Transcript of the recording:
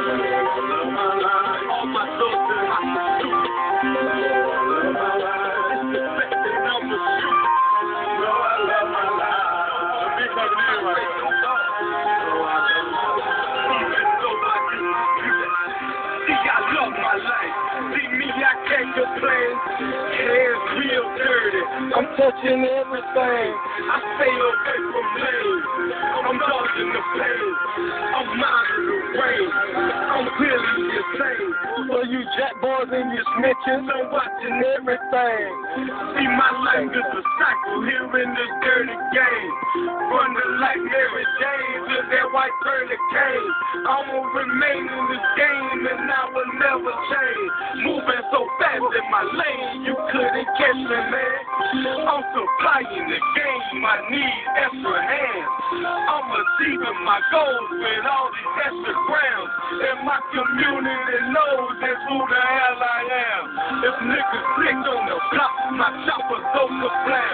All my soldiers, I salute. Disrespecting, I'ma shoot. No, I love my life. Big brother, see, I love my life. See me, I can't complain. Hands real dirty. I'm touching everything. I stay away from blame. I'm dodging the pain. I'm minding the rain. I'm really insane. So you jack boys and you snitches, I'm watching everything. See, my life is a cycle here in this dirty game. Running like Mary Jane to that white pearly cane. I'ma remain in this game and I will never change. Moving so fast in my lane, you couldn't catch me, man. I'm supplying the game, I need extra hands. I'm achieving my goals with all these extra grams. And my community knows that's who the hell I am. If niggas click on the block, my chopper goes to blam.